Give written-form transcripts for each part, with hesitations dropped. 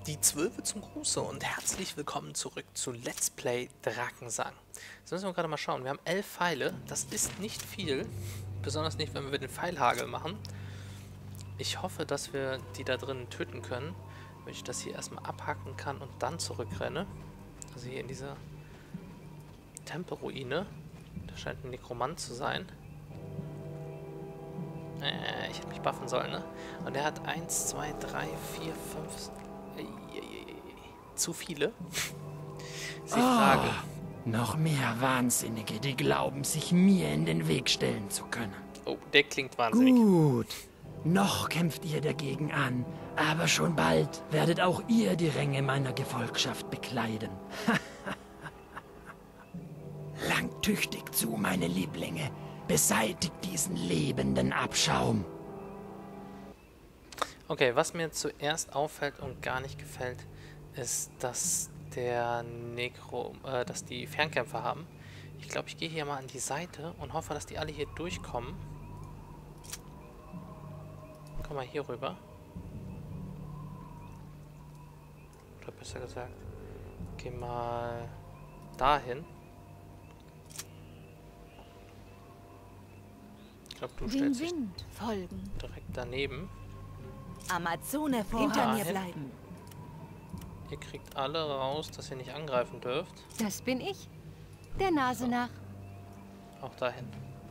Die Zwölfe zum Gruße und herzlich willkommen zurück zu Let's Play Drakensang. Jetzt müssen wir gerade mal schauen. Wir haben 11 Pfeile. Das ist nicht viel. Besonders nicht, wenn wir den Pfeilhagel machen. Ich hoffe, dass wir die da drinnen töten können. Wenn ich das hier erstmal abhacken kann und dann zurückrenne. Also hier in dieser Tempelruine. Da scheint ein Nekromant zu sein. Ich hätte mich buffen sollen, ne? Und er hat 1, 2, 3, 4, 5... Zu viele? Ist die Frage. Noch mehr Wahnsinnige, die glauben, sich mir in den Weg stellen zu können. Oh, der klingt wahnsinnig. Gut, noch kämpft ihr dagegen an, aber schon bald werdet auch ihr die Ränge meiner Gefolgschaft bekleiden. Langt tüchtig zu, meine Lieblinge. Beseitigt diesen lebenden Abschaum. Okay, was mir zuerst auffällt und gar nicht gefällt, ist, dass dass die Fernkämpfer haben. Ich glaube, ich gehe hier mal an die Seite und hoffe, dass die alle hier durchkommen. Komm mal hier rüber. Oder besser gesagt, geh mal dahin. Ich glaube, du stellst dich Wind folgen. direkt daneben. Amazone hinter mir bleiben. Ihr kriegt alle raus, dass ihr nicht angreifen dürft. Das bin ich. Der Nase nach. Auch dahin.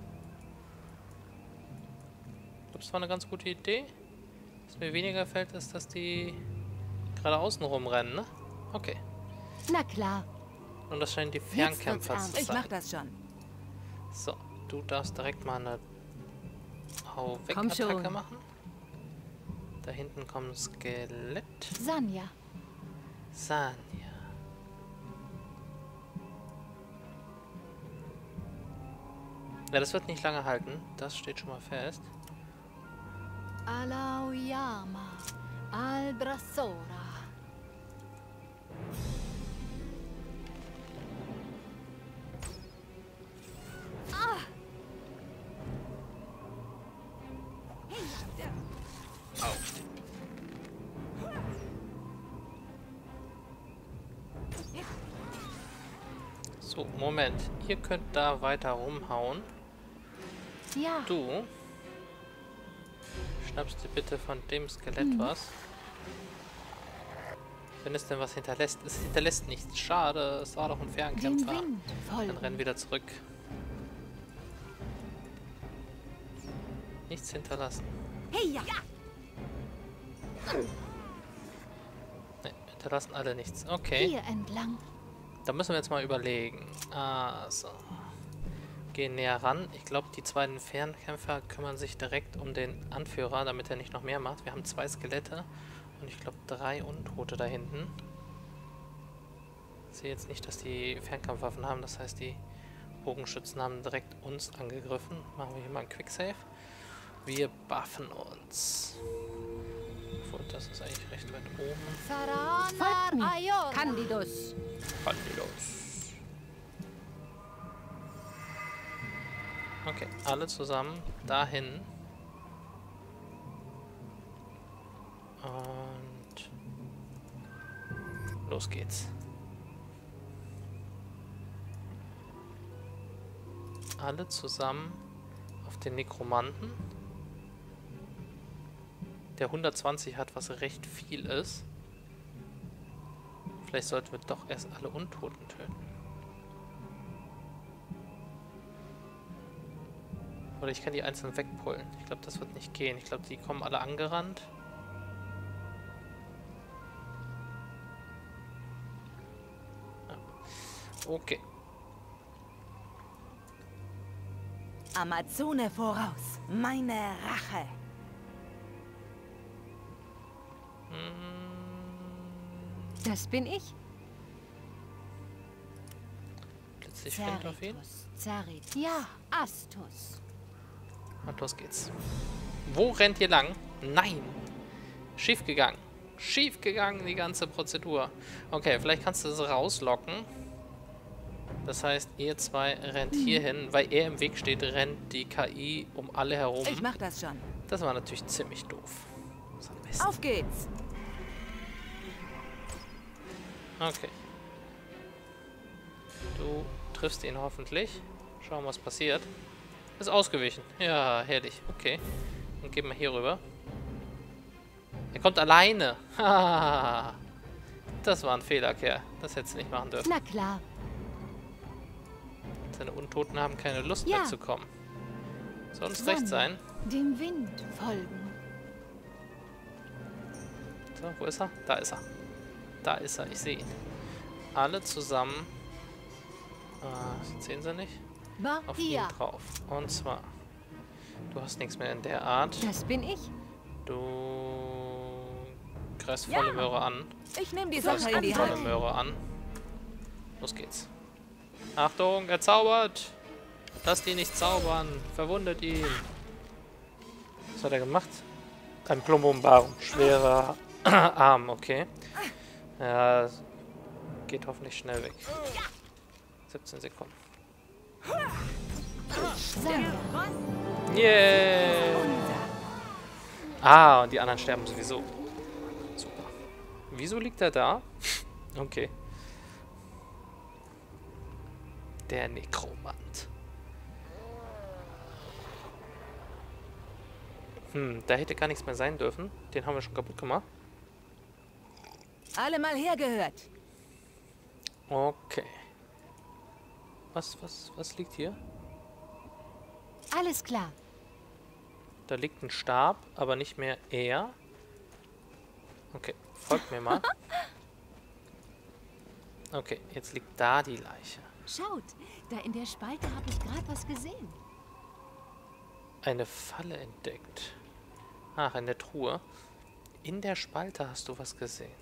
Das war eine ganz gute Idee. Was mir weniger gefällt, ist, dass die gerade außen rumrennen, ne? Okay. Na klar. Und das scheinen die Fernkämpfer zu sein. Ich mach das schon. So, du darfst direkt mal eine Komm schon. Hau-Weg-Attacke machen. Da hinten kommt ein Skelett. Sanja. Sanja. Ja, das wird nicht lange halten. Das steht schon mal fest. Alauyama. Albrasora. So, Moment. Ihr könnt da weiter rumhauen. Ja. Du schnappst dir bitte von dem Skelett was. Wenn es denn was hinterlässt. Es hinterlässt nichts. Schade, es war doch ein Fernkämpfer. Dann renn wieder zurück. Nichts hinterlassen. Hey, ja. Ne, hinterlassen alle nichts. Okay. Hier entlang. Da müssen wir jetzt mal überlegen. Also. Gehen näher ran. Ich glaube, die beiden Fernkämpfer kümmern sich direkt um den Anführer, damit er nicht noch mehr macht. Wir haben 2 Skelette und ich glaube 3 Untote da hinten. Ich sehe jetzt nicht, dass die Fernkampfwaffen haben. Das heißt, die Bogenschützen haben direkt uns angegriffen. Machen wir hier mal einen Quicksave. Wir buffen uns. Und das ist eigentlich recht weit oben. Folgt mir. Candidus. Okay, alle zusammen dahin. Und los geht's. Alle zusammen auf den Nekromanten. Der 120 hat, was recht viel ist. Vielleicht sollten wir doch erst alle Untoten töten. Oder ich kann die einzeln wegpullen. Ich glaube, das wird nicht gehen. Ich glaube, die kommen alle angerannt. Ja. Okay. Amazone voraus. Meine Rache. Das bin ich. Plötzlich springt auf ihn. Ja, Astus. Und los geht's. Wo rennt ihr lang? Nein! Schief gegangen. Schief gegangen, die ganze Prozedur. Okay, vielleicht kannst du es rauslocken. Das heißt, ihr 2 rennt hier hin. Weil er im Weg steht, rennt die KI um alle herum. Ich mach das schon. Das war natürlich ziemlich doof. So ein Mist. Auf geht's! Okay. Du triffst ihn hoffentlich. Schauen, was passiert. Ist ausgewichen. Ja, herrlich. Okay. Und gehen wir hier rüber. Er kommt alleine. Hahaha. Das war ein Fehler, Kerl. Das hättest du nicht machen dürfen. Na klar. Seine Untoten haben keine Lust mehr zu kommen. Soll uns recht sein. Dem Wind folgen. So, wo ist er? Da ist er. Da ist er. Ich sehe ihn. Alle zusammen. Sehen sie nicht? Auf ihn Hier. drauf. Und zwar. Du hast nichts mehr in der Art. Das bin ich. Du greifst volle Möhre an. Ich nehme die Greifst Sache in die volle Hand. Möhre an. Los geht's. Achtung, er zaubert! Lass die nicht zaubern. Verwundet ihn. Was hat er gemacht? Ein Plumbumbaum. Schwerer Arm, okay. Ja, geht hoffentlich schnell weg. 17 Sekunden. Yeah! Ah, und die anderen sterben sowieso. Super. Wieso liegt er da? Okay. Der Nekromant. Da hätte gar nichts mehr sein dürfen. Den haben wir schon kaputt gemacht. Alle mal hergehört. Okay. Was liegt hier? Alles klar. Da liegt ein Stab, aber nicht mehr er. Okay, folgt mir mal. Okay, jetzt liegt da die Leiche. Schaut, da in der Spalte habe ich gerade was gesehen. Eine Falle entdeckt. Ach, in der Truhe. In der Spalte hast du was gesehen.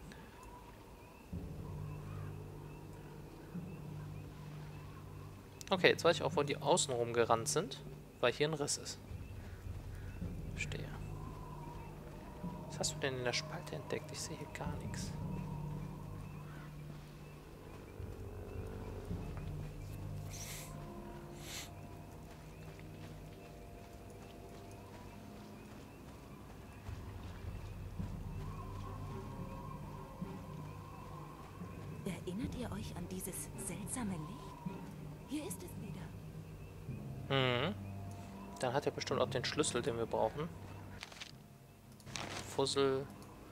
Okay, jetzt weiß ich auch, wo die außen rumgerannt sind, weil hier ein Riss ist. Verstehe. Was hast du denn in der Spalte entdeckt? Ich sehe hier gar nichts. Erinnert ihr euch an dieses seltsame Licht? Hier ist es wieder. Dann hat er bestimmt auch den Schlüssel, den wir brauchen. Fussel.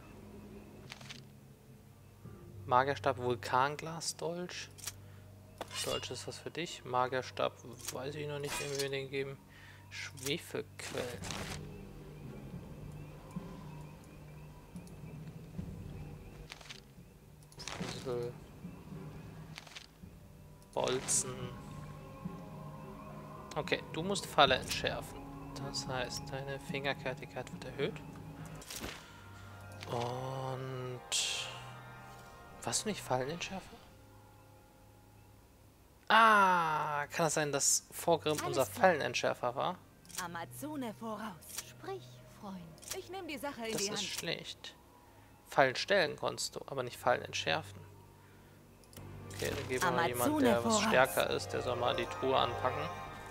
Magierstab, Vulkanglas, Dolch. Dolch ist was für dich. Magierstab, weiß ich noch nicht, wem wir den geben. Schwefelquell. Fussel. Bolzen. Okay, du musst Falle entschärfen. Das heißt, deine Fingerfertigkeit wird erhöht. Und... Was nicht Fallenentschärfer? Ah, kann das sein, dass Vorgrim unser Fallenentschärfer war? Amazone voraus. Sprich, Freund. Ich nehme die Sache in Das die ist Hand. schlecht. Fallen stellen konntest du, aber nicht Fallen entschärfen. Okay, dann geben wir mal jemanden, der was stärker ist. Der soll mal die Truhe anpacken.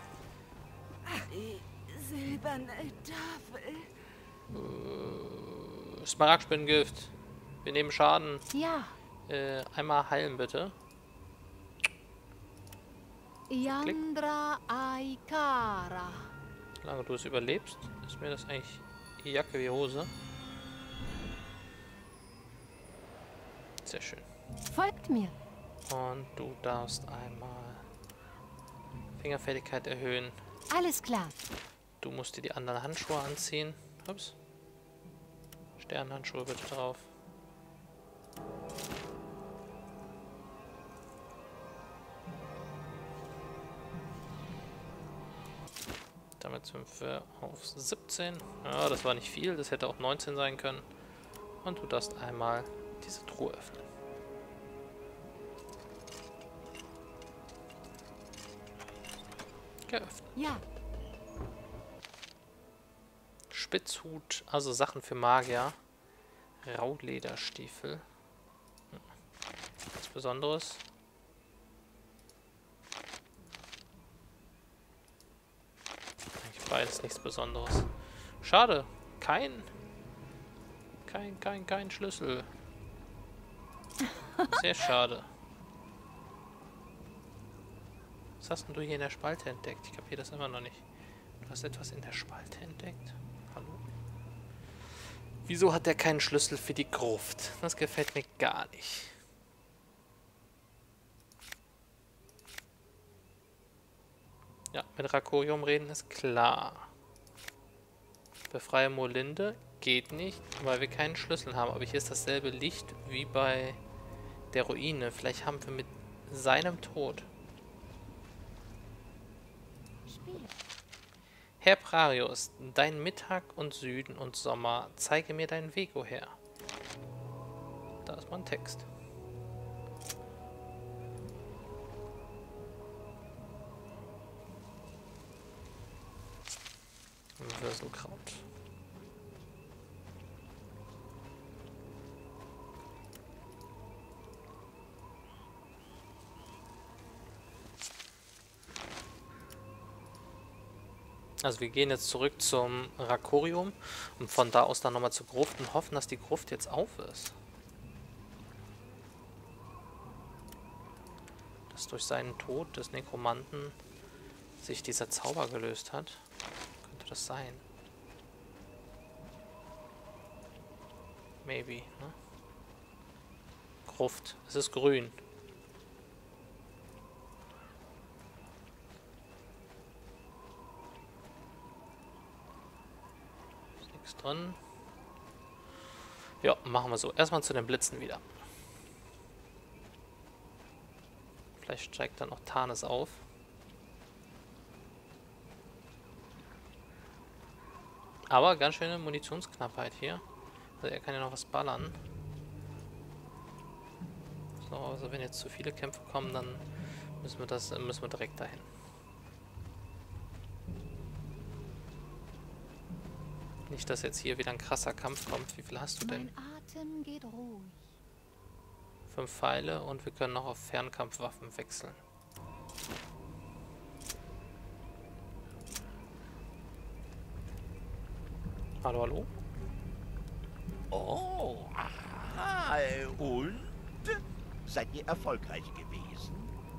Die silberne Tafel. Smaragdspinnengift. Wir nehmen Schaden. Ja. Einmal heilen, bitte. Yandra Aikara. Solange du es überlebst, ist mir das eigentlich Jacke wie Hose. Sehr schön. Folgt mir. Und du darfst einmal Fingerfertigkeit erhöhen. Alles klar. Du musst dir die anderen Handschuhe anziehen. Ups. Sternhandschuhe bitte drauf. Damit sind wir auf 17. Ja, das war nicht viel. Das hätte auch 19 sein können. Und du darfst einmal diese Truhe öffnen. Geöffnet. Ja. Spitzhut, also Sachen für Magier. Raulederstiefel. Nichts Besonderes. Eigentlich beides nichts Besonderes. Schade. Kein Schlüssel. Sehr schade. Was hast denn du hier in der Spalte entdeckt? Ich kapiere das immer noch nicht. Du hast etwas in der Spalte entdeckt? Hallo? Wieso hat der keinen Schlüssel für die Gruft? Das gefällt mir gar nicht. Ja, mit Rakorium reden ist klar. Befreie Molinde geht nicht, weil wir keinen Schlüssel haben. Aber hier ist dasselbe Licht wie bei der Ruine. Vielleicht haben wir mit seinem Tod... Herr Prarius, dein Mittag und Süden und Sommer, zeige mir deinen Weg, o Herr. Da ist mal ein Text. Würfelkraut. Also wir gehen jetzt zurück zum Rakorium und von da aus dann nochmal zur Gruft und hoffen, dass die Gruft jetzt auf ist. Dass durch seinen Tod des Nekromanten sich dieser Zauber gelöst hat. Könnte das sein? Maybe, ne? Gruft. Es ist grün. Drin. Ja, machen wir so. Erstmal zu den Blitzen wieder. Vielleicht steigt dann noch Tarnes auf. Aber ganz schöne Munitionsknappheit hier. Also er kann ja noch was ballern. So, also wenn jetzt zu viele Kämpfe kommen, dann müssen wir direkt dahin. Nicht, dass jetzt hier wieder ein krasser Kampf kommt. Wie viel hast du denn? Mein Atem geht ruhig. 5 Pfeile und wir können noch auf Fernkampfwaffen wechseln. Hallo, hallo? Oh, aha, und? Seid ihr erfolgreich gewesen?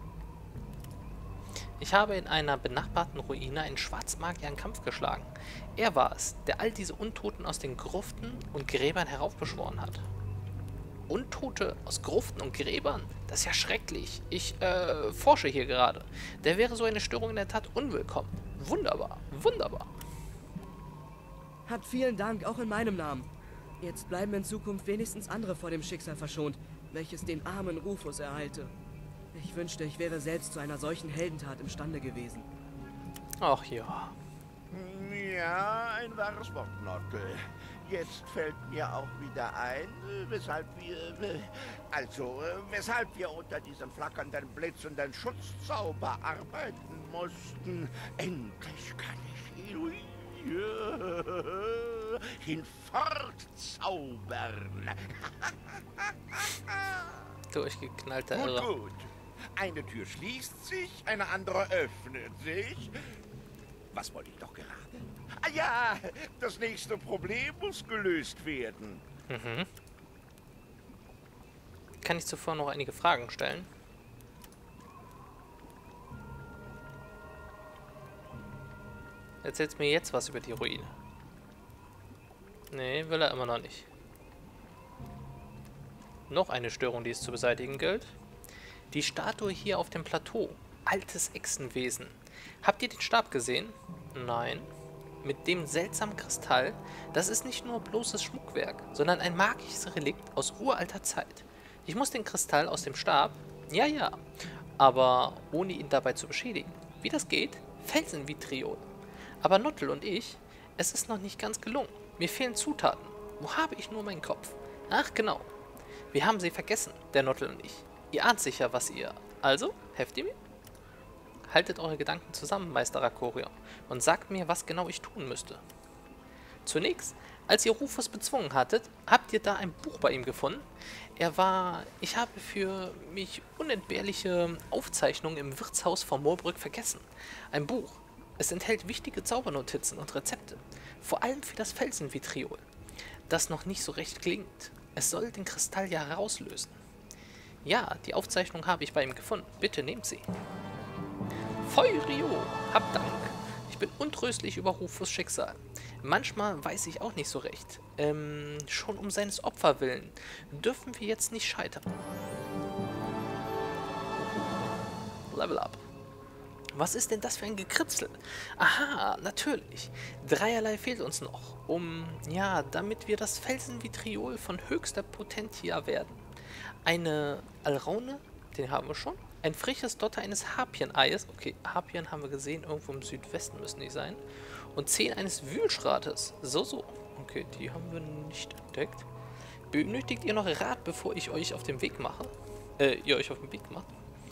Ich habe in einer benachbarten Ruine einen Schwarzmagier in Kampf geschlagen. Er war es, der all diese Untoten aus den Gruften und Gräbern heraufbeschworen hat. Untote aus Gruften und Gräbern? Das ist ja schrecklich. Ich forsche hier gerade. Der wäre so eine Störung in der Tat unwillkommen. Wunderbar, wunderbar. Habt vielen Dank, auch in meinem Namen. Jetzt bleiben in Zukunft wenigstens andere vor dem Schicksal verschont, welches den armen Rufus ereilte. Ich wünschte, ich wäre selbst zu einer solchen Heldentat imstande gewesen. Ach ja. Ja, ein wahres Wort, Nockel. Jetzt fällt mir auch wieder ein, weshalb wir unter diesem flackernden Blitz und den Schutzzauber arbeiten mussten. Endlich kann ich hinfortzaubern. Durchgeknallter Gut, Irre. gut. Eine Tür schließt sich, eine andere öffnet sich. Was wollte ich doch gerade? Ah ja, das nächste Problem muss gelöst werden. Mhm. Kann ich zuvor noch einige Fragen stellen? Erzählst mir jetzt was über die Ruine? Nee, will er immer noch nicht. Noch eine Störung, die es zu beseitigen gilt. Die Statue hier auf dem Plateau. Altes Echsenwesen. Habt ihr den Stab gesehen? Nein. Mit dem seltsamen Kristall, das ist nicht nur bloßes Schmuckwerk, sondern ein magisches Relikt aus uralter Zeit. Ich muss den Kristall aus dem Stab, ja, aber ohne ihn dabei zu beschädigen. Wie das geht? Felsenvitriol. Aber Nottel und ich, es ist noch nicht ganz gelungen. Mir fehlen Zutaten. Wo habe ich nur meinen Kopf? Ach genau. Wir haben sie vergessen, der Nottel und ich. Ihr ahnt sicher, was ihr... Also, helft ihr mir? Haltet eure Gedanken zusammen, Meister Rakorium, und sagt mir, was genau ich tun müsste. Zunächst, als ihr Rufus bezwungen hattet, habt ihr da ein Buch bei ihm gefunden. Ich habe für mich unentbehrliche Aufzeichnungen im Wirtshaus von Moorbrück vergessen. Ein Buch. Es enthält wichtige Zaubernotizen und Rezepte. Vor allem für das Felsenvitriol, das noch nicht so recht klingt. Es soll den Kristall ja herauslösen. Ja, die Aufzeichnung habe ich bei ihm gefunden. Bitte nehmt sie. Feurio, hab Dank. Ich bin untröstlich über Rufus' Schicksal. Manchmal weiß ich auch nicht so recht. Schon um seines Opfer willen dürfen wir jetzt nicht scheitern. Level up. Was ist denn das für ein Gekritzel? Aha, natürlich. Dreierlei fehlt uns noch, damit wir das Felsenvitriol von höchster Potentia werden. Eine Alraune, den haben wir schon. Ein frisches Dotter eines Harpien-Eies. Okay, Harpien haben wir gesehen, irgendwo im Südwesten müssen die sein. Und 10 eines Wühlschrates. So. Okay, die haben wir nicht entdeckt. Benötigt ihr noch Rat, bevor ich euch auf den Weg mache? Ihr euch auf den Weg macht?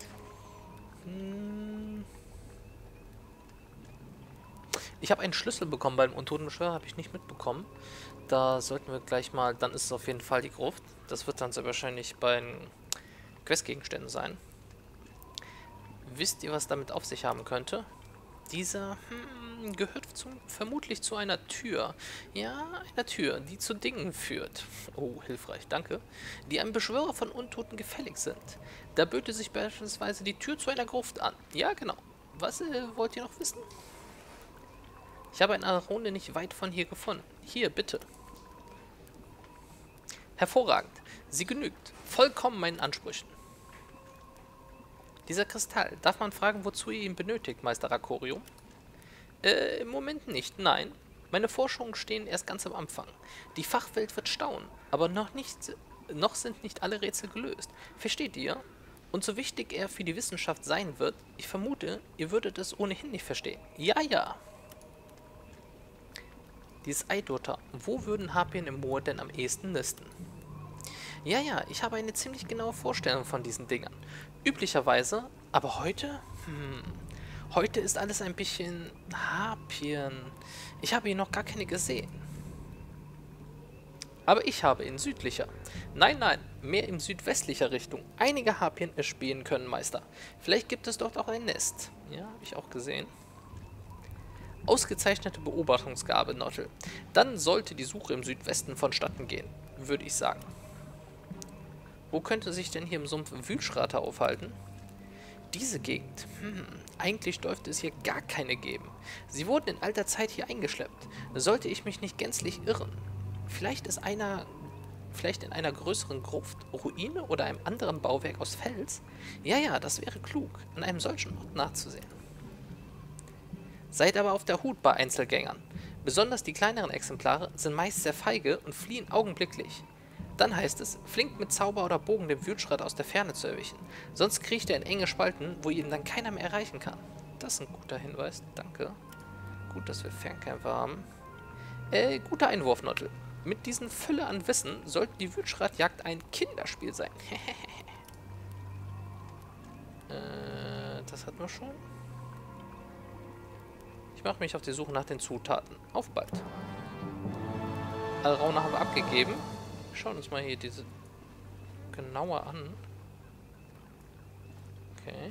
Ich habe einen Schlüssel bekommen beim Untotenbeschwörer, habe ich nicht mitbekommen. Da sollten wir gleich mal, dann ist es auf jeden Fall die Gruft. Das wird dann sehr wahrscheinlich bei den Questgegenständen sein. Wisst ihr, was damit auf sich haben könnte? Dieser gehört vermutlich zu einer Tür. Ja, einer Tür, die zu Dingen führt. Oh, hilfreich, danke. Die einem Beschwörer von Untoten gefällig sind. Da böte sich beispielsweise die Tür zu einer Gruft an. Ja, genau. Was wollt ihr noch wissen? Ich habe eine Arone nicht weit von hier gefunden. Hier, bitte. Hervorragend. Sie genügt. Vollkommen meinen Ansprüchen. Dieser Kristall. Darf man fragen, wozu ihr ihn benötigt, Meister Rakorium? Im Moment nicht, nein. Meine Forschungen stehen erst ganz am Anfang. Die Fachwelt wird staunen, aber noch sind nicht alle Rätsel gelöst. Versteht ihr? Und so wichtig er für die Wissenschaft sein wird, ich vermute, ihr würdet es ohnehin nicht verstehen. Ja. Dieses Eidotter. Wo würden Harpien im Moor denn am ehesten nisten? Ja, ich habe eine ziemlich genaue Vorstellung von diesen Dingern. Üblicherweise, aber heute? Heute ist alles ein bisschen Harpien. Ich habe hier noch gar keine gesehen. Aber ich habe in südlicher. Nein, mehr in südwestlicher Richtung. Einige Harpien erspähen können, Meister. Vielleicht gibt es dort auch ein Nest. Ja, habe ich auch gesehen. Ausgezeichnete Beobachtungsgabe, Nottel. Dann sollte die Suche im Südwesten vonstatten gehen, würde ich sagen. Wo könnte sich denn hier im Sumpf Wühlschrate aufhalten? Diese Gegend. Eigentlich dürfte es hier gar keine geben. Sie wurden in alter Zeit hier eingeschleppt. Sollte ich mich nicht gänzlich irren. Vielleicht in einer größeren Gruft, Ruine oder einem anderen Bauwerk aus Fels? Ja, das wäre klug, an einem solchen Ort nachzusehen. Seid aber auf der Hut bei Einzelgängern. Besonders die kleineren Exemplare sind meist sehr feige und fliehen augenblicklich. Dann heißt es, flink mit Zauber oder Bogen den Wühlschrat aus der Ferne zu erwischen. Sonst kriecht er in enge Spalten, wo ihn dann keiner mehr erreichen kann. Das ist ein guter Hinweis, danke. Gut, dass wir Fernkämpfer haben. Guter Einwurf, Nottel. Mit diesen Fülle an Wissen sollte die Wühlschratjagd ein Kinderspiel sein. Das hatten wir schon. Ich mache mich auf die Suche nach den Zutaten. Auf bald. Alraune haben wir abgegeben. Schauen uns mal hier diese genauer an. Okay.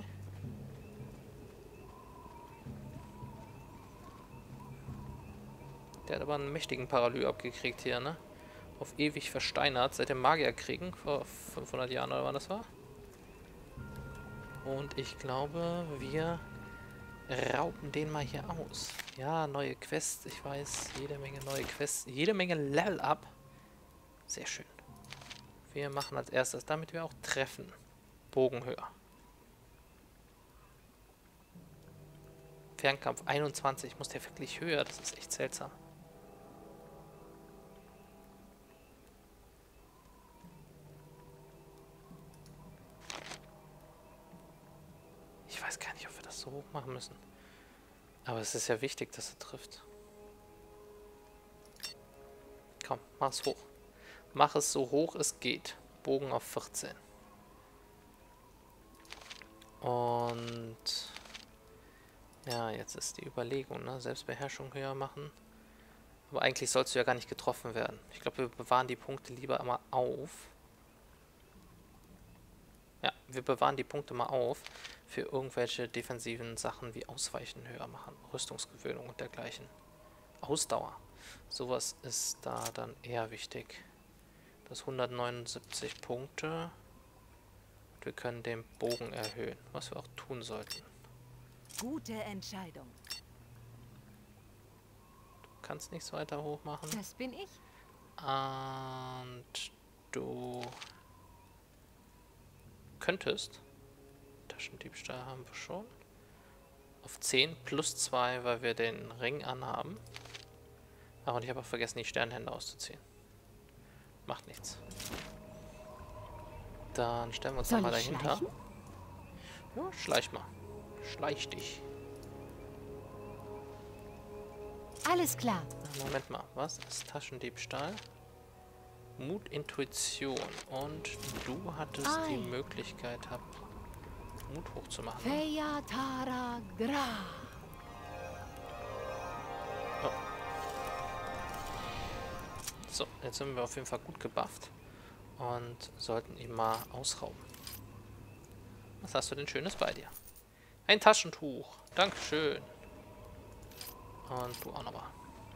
Der hat aber einen mächtigen Paralys abgekriegt hier, ne? Auf ewig versteinert, seit dem Magierkriegen vor 500 Jahren oder wann das war. Und ich glaube, wir rauben den mal hier aus. Ja, neue Quests, ich weiß, jede Menge neue Quests, jede Menge Level Up. Sehr schön. Wir machen als erstes, damit wir auch treffen. Bogen höher. Fernkampf 21. Muss der wirklich höher? Das ist echt seltsam. Ich weiß gar nicht, ob wir das so hoch machen müssen. Aber es ist ja wichtig, dass er trifft. Komm, mach es hoch. Mach es so hoch es geht. Bogen auf 14. Und ja, jetzt ist die Überlegung, ne? Selbstbeherrschung höher machen. Aber eigentlich sollst du ja gar nicht getroffen werden. Ich glaube, wir bewahren die Punkte lieber immer auf. Ja, wir bewahren die Punkte mal auf für irgendwelche defensiven Sachen wie Ausweichen höher machen, Rüstungsgewöhnung und dergleichen. Ausdauer. Sowas ist da dann eher wichtig. Das 179 Punkte. wir können den Bogen erhöhen, was wir auch tun sollten. Gute Entscheidung. Du kannst nichts weiter hoch machen. Das bin ich. Und du könntest, Taschendiebstahl haben wir schon, auf 10 plus 2, weil wir den Ring anhaben. Ach, und ich habe auch vergessen, die Sternhände auszuziehen. Macht nichts. Dann stellen wir uns Soll mal ich dahinter. schleichen? Ja, schleich mal. Schleich dich. Alles klar. Moment mal, was ist Taschendiebstahl? Mut, Intuition. Und du hattest die Ei. Möglichkeit, Mut hochzumachen. Ne? Feya Tara Gra. So, jetzt sind wir auf jeden Fall gut gebufft. Und sollten ihn mal ausrauben. Was hast du denn Schönes bei dir? Ein Taschentuch. Dankeschön. Und du auch nochmal.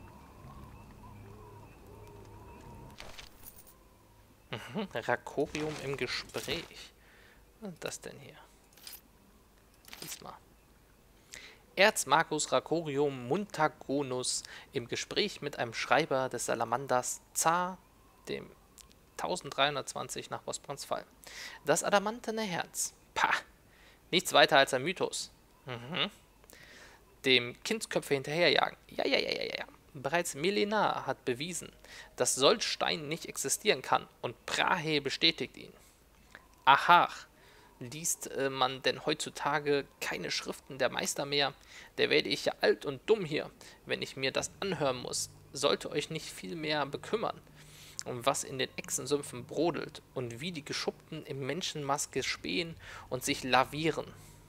Rakorium im Gespräch. Was ist das denn hier? Diesmal. Erzmagus Rakorium Muntagonus im Gespräch mit einem Schreiber des Salamanders Zar, dem 1320 nach Bosporans Fall. Das adamantene Herz. Pah! Nichts weiter als ein Mythos. Dem Kindsköpfe hinterherjagen. Ja. Bereits Melenar hat bewiesen, dass solch Stein nicht existieren kann und Brahe bestätigt ihn. Aha, liest man denn heutzutage keine Schriften der Meister mehr? Der werde ich ja alt und dumm hier, wenn ich mir das anhören muss. Sollte euch nicht viel mehr bekümmern, um was in den Echsensümpfen brodelt und wie die Geschuppten im Menschenmaske spähen und sich lavieren.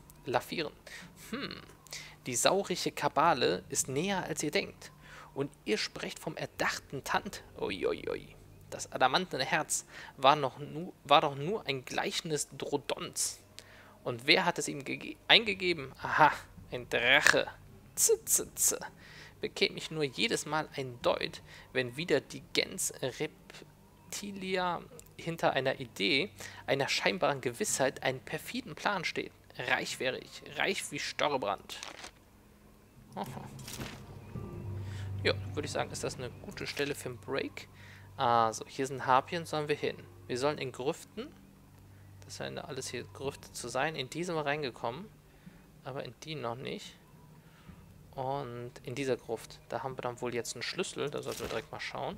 Die saurige Kabale ist näher, als ihr denkt. Und ihr sprecht vom erdachten Tand. Uiuiui. Das adamantene Herz war doch nur ein Gleichnis Drodons. Und wer hat es ihm eingegeben? Aha, ein Drache. Bekäme ich nur jedes Mal ein Deut, wenn wieder die Gens Reptilia hinter einer Idee, einer scheinbaren Gewissheit, einen perfiden Plan steht. Reich wäre ich, reich wie Störrebrand. Ja, würde ich sagen, ist das eine gute Stelle für einen Break. Also, hier sind Harpien, sollen wir hin. Wir sollen in Grüften, das scheint alles hier Grüfte zu sein, in diese mal reingekommen, aber in die noch nicht. Und in dieser Gruft, da haben wir dann wohl jetzt einen Schlüssel, da sollten wir direkt mal schauen.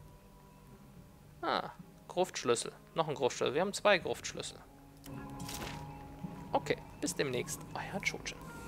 Gruftschlüssel, noch ein Gruftschlüssel, wir haben 2 Gruftschlüssel. Okay, bis demnächst, euer Chojin.